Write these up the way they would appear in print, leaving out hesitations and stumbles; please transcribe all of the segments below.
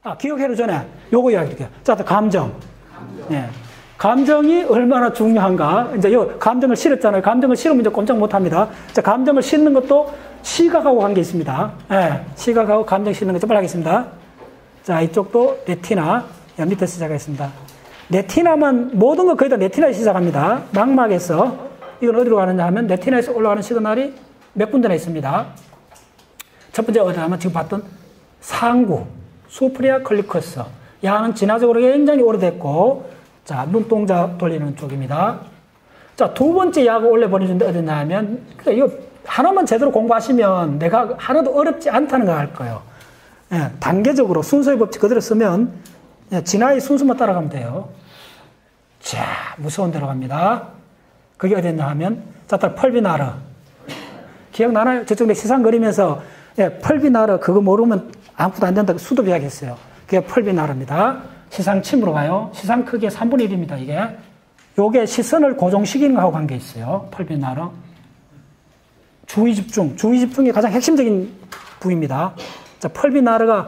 기억해도 전에 요거 이야기할게요. 자, 감정. 예. 감정이 얼마나 중요한가. 이제 요 감정을 실었잖아요. 감정을 실으면 이제 꼼짝 못 합니다. 자, 감정을 실는 것도 시각하고 관계 있습니다. 예. 시각하고 감정 실는 거 좀 빨리 하겠습니다. 자, 이쪽도 레티나. 밑에 시작하겠습니다. 레티나만, 모든 거 거의 다 레티나에서 시작합니다. 망막에서. 이건 어디로 가느냐 하면 레티나에서 올라가는 시그널이 몇 군데나 있습니다. 첫 번째 어디 하면 지금 봤던 상구, 수프리아 컬리커스. 야는 진화적으로 굉장히 오래됐고, 자, 눈동자 돌리는 쪽입니다. 자, 두 번째 약을 올려버리는데 어디냐 하면, 이거 하나만 제대로 공부하시면 내가 하나도 어렵지 않다는 걸 알 거예요. 예, 단계적으로 순서의 법칙 그대로 쓰면, 예, 진화의 순서만 따라가면 돼요. 자, 무서운 데로 갑니다. 그게 어디였냐 하면, 자, 펄비나르. 기억나나요? 저쪽 내 시상 그리면서, 예, 펄비나르 그거 모르면 아무것도 안 된다고 수도 이야기했어요. 그게 펄비나르입니다. 시상 침으로 가요. 시상 크기의 3분의 1입니다, 이게. 요게 시선을 고정시키는 거하고 관계 있어요. 펄비나르. 주의 집중. 주의 집중이 가장 핵심적인 부위입니다. 자, 펄비나르가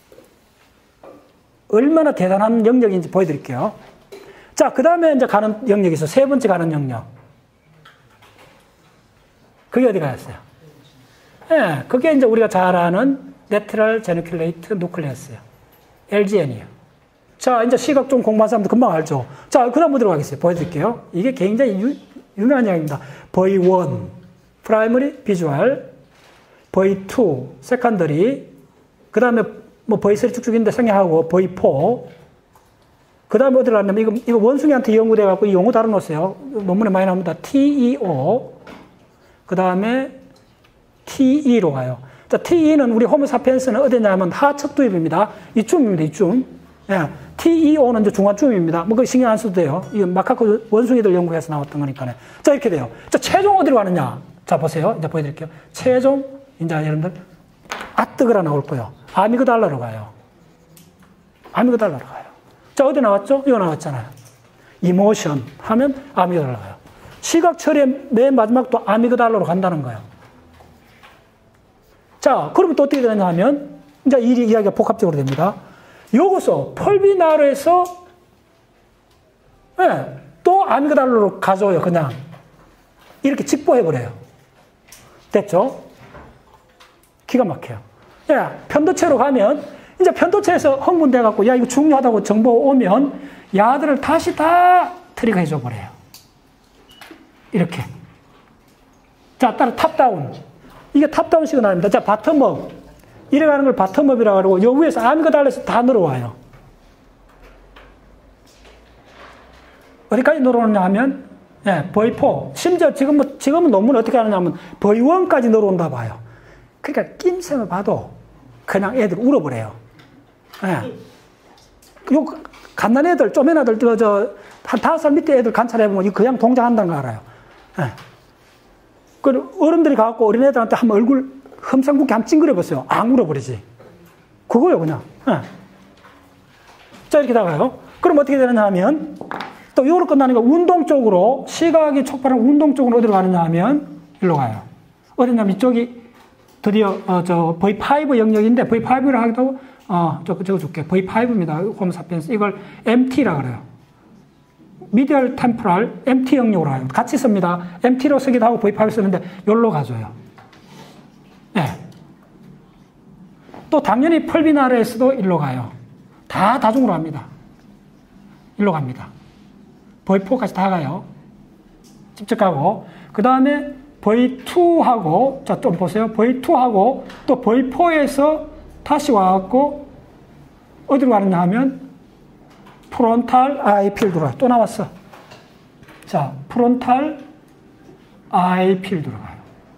얼마나 대단한 영역인지 보여드릴게요. 자, 그 다음에 이제 가는 영역이 있어. 세 번째 가는 영역. 그게 어디 가였어요? 예, 그게 이제 우리가 잘 아는 레트럴 제니큘레이트 누클레스예요. LGN이에요. 자, 이제 시각 좀 공부한 사람들 금방 알죠? 자, 그 다음 어디로 가겠어요? 보여드릴게요. 이게 굉장히 유명한 이야기입니다. V1, 프라이머리 비주얼, V2, 세컨더리, 그 다음에 뭐 V3 쭉쭉 있는데 생략하고, V4, 그 다음에 어디로 갔냐면, 이거 원숭이한테 연구돼갖고 이 용어 다뤄놓으세요. 논문에 많이 나옵니다. TEO, 그 다음에 TE로 가요. 자, TE는 우리 호모사피엔스는 어디냐면 하측두입입니다. 이쯤입니다, 이쯤. 예. TEO는 이제 중간쯤입니다. 뭐, 그 신경 안 써도 돼요. 이 마카코 원숭이들 연구해서 나왔던 거니까요. 자, 이렇게 돼요. 자, 최종 어디로 가느냐? 자, 보세요. 이제 보여드릴게요. 최종, 이제 여러분들, 아뜨그라 나올 거예요. 아미그달라로 가요. 아미그달라로 가요. 자, 어디 나왔죠? 이거 나왔잖아요. 이모션 하면 아미그달라 가요. 시각 처리의 맨 마지막도 아미그달라로 간다는 거예요. 자, 그러면 또 어떻게 되느냐 하면, 이제 이 이야기가 복합적으로 됩니다. 여기서 펄비나르에서, 네, 또 아미그달라로 가져와요, 그냥. 이렇게 직보해버려요. 됐죠? 기가 막혀요. 야, 편도체로 가면, 이제 편도체에서 흥분돼갖고, 야, 이거 중요하다고 정보 오면, 야들을 다시 다 트리거 해줘버려요. 이렇게. 자, 따라 탑다운. 이게 탑다운 시그널입니다. 자, 바텀업. 이래가는 걸 바텀업이라고 하고, 요 위에서 아미그달라에서 다 늘어와요. 어디까지 늘어오느냐 하면, 예, V4. 심지어 지금은 논문을 어떻게 하느냐 하면, V1까지 늘어온다 봐요. 그러니까 낌새만 봐도 그냥 애들 울어버려요. 예. 요, 갓난 애들, 쪼맨 애들, 한 5살 밑에 애들 관찰해보면, 이거 그냥 동작한다는 거 알아요. 예. 그 어른들이 가갖고 어린애들한테 한번 얼굴 흠상붓게 한번 찡그려보세요. 안 울어버리지. 그거요, 그냥. 예. 자, 이렇게 나가요. 그럼 어떻게 되느냐 하면, 또 요로 끝나니까 운동 쪽으로, 시각이 촉발한 운동 쪽으로 어디로 가느냐 하면, 일로 가요. 어디냐면 이쪽이 드디어, V5 영역인데, V5를 하기도, 저거 줄게. V5입니다. 호모사피엔스. 이걸 MT라 그래요. 미디얼 템포럴 MT 영역으로 가요. 같이 씁니다. MT로 쓰기도 하고 V5 쓰는데, 여기로 가줘요. 네. 또 당연히 펄비나르에서도 일로 가요. 다 다중으로 합니다. 일로 갑니다. V4까지 다 가요. 직접 가고. 그 다음에 V2하고, 자, 좀 보세요. V2하고, 또 V4에서 다시 와갖고, 어디로 가느냐 하면, 프론탈 아이 필드로 또 나왔어. 자, 프론탈 아이 필드로 가요.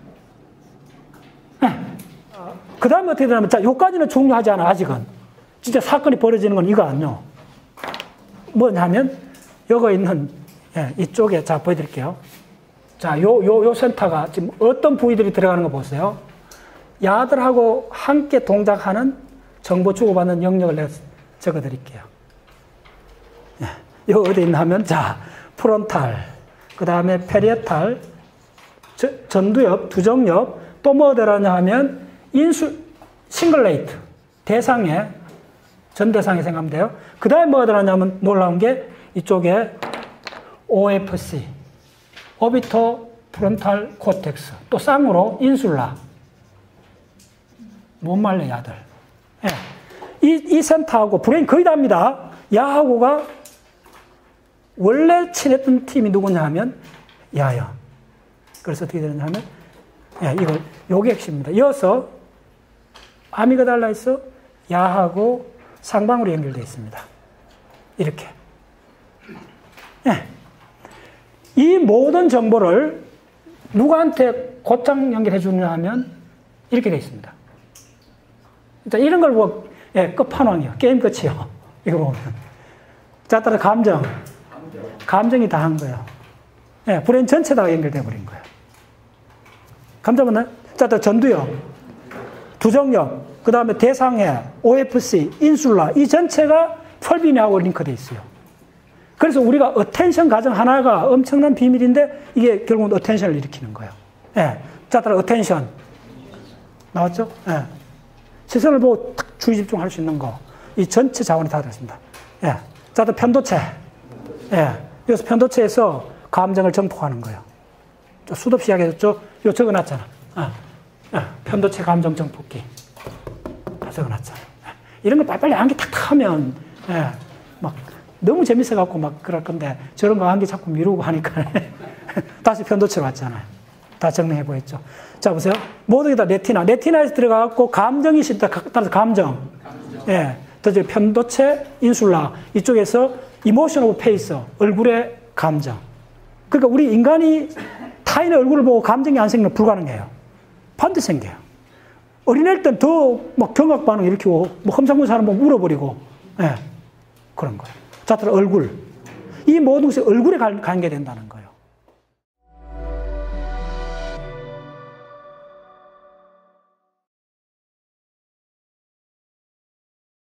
네. 그 다음에 어떻게 되냐면, 자, 요까지는 중요하지 않아, 아직은. 진짜 사건이 벌어지는 건 이거 아니요. 뭐냐면, 여기 있는, 예, 이쪽에, 자, 보여드릴게요. 자, 요 센터가 지금 어떤 부위들이 들어가는 거 보세요. 야들하고 함께 동작하는 정보 주고받는 영역을 내가 적어 드릴게요. 예, 요 어디 있나 하면, 자, 프론탈, 그 다음에 페리에탈, 전두엽, 두정엽, 또 뭐 되라냐 하면, 싱글레이트, 대상에, 전 대상이 생각하면 돼요. 그 다음에 뭐가 들어가냐면 놀라운 게 이쪽에 OFC, 오비토 프론탈 코텍스, 또 쌍으로 인슐라, 못 말려 야들. 예. 이 센터하고 브레인 거의 다입니다. 야하고가 원래 친했던 팀이 누구냐 하면 야요. 그래서 어떻게 되느냐 하면 요게 핵심입니다. 이어서 아미그달라에서 야하고 상방으로 연결되어 있습니다. 이렇게. 예. 이 모든 정보를 누구한테 곧장 연결해 주느냐 하면 이렇게 되어 있습니다. 자, 이런 걸 뭐, 끝판왕이요. 게임 끝이요. 이거 보면. 자, 따라 감정이 다 한 거예요. 예, 브레인 전체다가 연결돼 버린 거예요. 감정 맞나요? 자, 따라 전두엽, 두정엽, 그 다음에 대상해, OFC, 인슐라, 이 전체가 펄비네하고 링크되어 있어요. 그래서 우리가 어텐션 과정 하나가 엄청난 비밀인데 이게 결국은 어텐션을 일으키는 거예요. 예. 자, 따라 어텐션. 나왔죠? 예. 시선을 보고 탁 주의 집중할 수 있는 거. 이 전체 자원이 다 들어있습니다. 예. 자, 또 편도체. 예. 여기서 편도체에서 감정을 정폭하는 거예요. 수도 없이 이야기했죠? 이거 적어놨잖아. 편도체 감정 정폭기. 다 적어놨잖아. 이런 걸 빨리빨리 암기 탁탁 하면, 막, 너무 재밌어갖고 막 그럴 건데, 저런 거 암기 자꾸 미루고 하니까, 다시 편도체로 왔잖아요. 다 정리해 보였죠. 자, 보세요. 모든 게 다 레티나에서 들어가갖고, 감정이 있다. 따라서 감정. 예. 또 이제 편도체, 인슐라. 이쪽에서 이모션 오브 페이스. 얼굴의 감정. 그러니까 우리 인간이 타인의 얼굴을 보고 감정이 안 생기면 불가능해요. 반드시 생겨요. 어린애일 땐 더 막 경악 반응 일으키고, 뭐 험상궂은 사람 보면 울어버리고, 예. 그런 거예요. 자, 따라 얼굴. 이 모든 것이 얼굴에 관계된다는 거.